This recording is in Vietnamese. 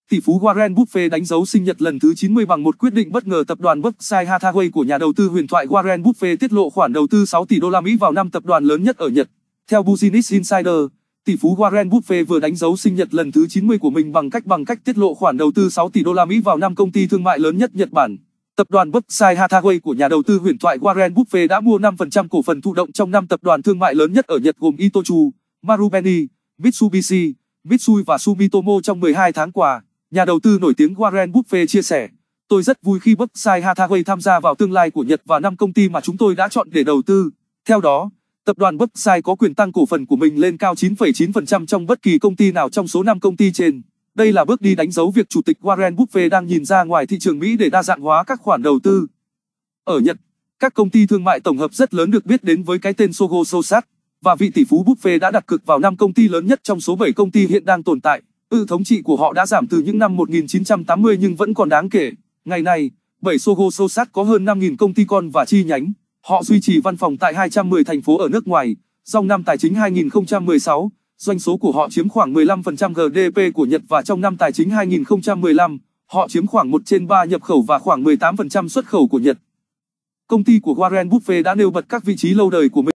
Tỷ phú Warren Buffett đánh dấu sinh nhật lần thứ 90 bằng một quyết định bất ngờ. Tập đoàn Berkshire Hathaway của nhà đầu tư huyền thoại Warren Buffett tiết lộ khoản đầu tư 6 tỷ đô la Mỹ vào năm tập đoàn lớn nhất ở Nhật. Theo Business Insider, tỷ phú Warren Buffett vừa đánh dấu sinh nhật lần thứ 90 của mình bằng cách tiết lộ khoản đầu tư 6 tỷ đô la Mỹ vào năm công ty thương mại lớn nhất Nhật Bản. Tập đoàn Berkshire Hathaway của nhà đầu tư huyền thoại Warren Buffett đã mua 5% cổ phần thụ động trong 5 tập đoàn thương mại lớn nhất ở Nhật gồm Itochu, Marubeni, Mitsubishi, Mitsui và Sumitomo trong 12 tháng qua. Nhà đầu tư nổi tiếng Warren Buffett chia sẻ, tôi rất vui khi Berkshire Hathaway tham gia vào tương lai của Nhật và 5 công ty mà chúng tôi đã chọn để đầu tư. Theo đó, tập đoàn Berkshire có quyền tăng cổ phần của mình lên cao 9,9% trong bất kỳ công ty nào trong số 5 công ty trên. Đây là bước đi đánh dấu việc Chủ tịch Warren Buffett đang nhìn ra ngoài thị trường Mỹ để đa dạng hóa các khoản đầu tư. Ở Nhật, các công ty thương mại tổng hợp rất lớn được biết đến với cái tên Sogo Sosat, và vị tỷ phú Buffett đã đặt cược vào 5 công ty lớn nhất trong số 7 công ty hiện đang tồn tại. Thống trị của họ đã giảm từ những năm 1980 nhưng vẫn còn đáng kể. Ngày nay, 7 Sogo Sosat có hơn 5.000 công ty con và chi nhánh. Họ duy trì văn phòng tại 210 thành phố ở nước ngoài. Trong năm tài chính 2016, doanh số của họ chiếm khoảng 15% GDP của Nhật và trong năm tài chính 2015, họ chiếm khoảng 1/3 nhập khẩu và khoảng 18% xuất khẩu của Nhật. Công ty của Warren Buffett đã nêu bật các vị trí lâu đời của mình.